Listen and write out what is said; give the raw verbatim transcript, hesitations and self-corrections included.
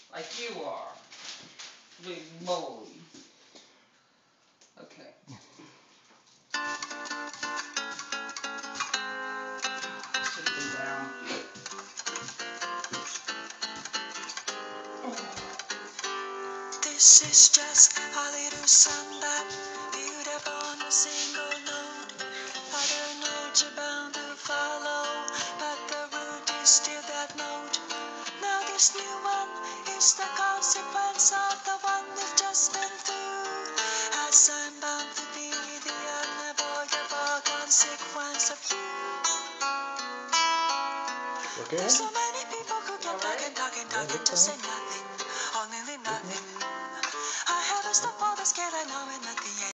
Like you are. Big moly. Okay. Should have been down. This is just a little song that built upon a single note. Other notes are bound to follow, but the root is still that note. Now this new one is the consequence of the one we've just been through. As I'm bound to be the unavoidable consequence of you. Okay. There's so many people who can talk and talk and talk and just say nothing, only nothing. I haven't stopped all the scale, I know and nothing.